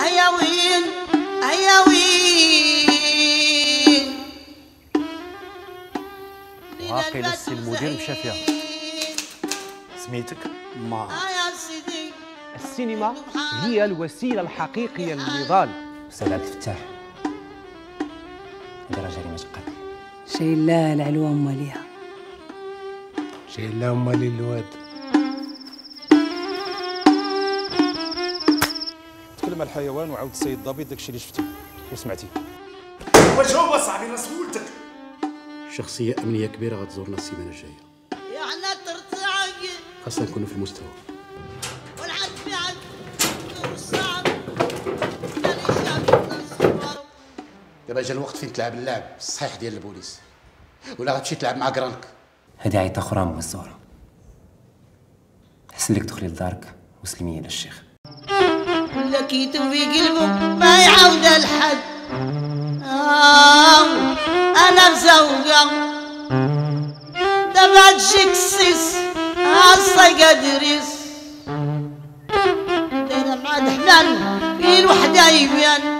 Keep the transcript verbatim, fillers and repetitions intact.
هيا وين هيا وين عاقل السي المدير مشى فيها. سميتك؟ ما يا سيدي السينما هي الوسيله الحقيقيه للنضال. استاذ عبد الفتاح، هذه راه جريمه قتل. شي لا العلوة ماليها، شي لا مالي الواد. تكلم على الحيوان وعاود السيد الضابط داكشي اللي شفتي وسمعتي. واش هو صاحبي راه سولتك؟ شخصية أمنية كبيرة غتزورنا السيمانة الجاية، يعني ترتاح خاصنا نكونوا في المستوى. والعد في عد والصعب دابا جا الوقت فين تلعب اللعب الصحيح ديال البوليس، ولا غتمشي تلعب مع كرانك. هذه عيطة أخرى مزورة. حسن لك تدخلي لدارك وسلمي للشيخ. لكيتو في قلبه ما يعود لحد. آه أنا مزوقة دابا تجيك السيس عالصيقة دريس دايرة مع دحلان في الوحدة يبان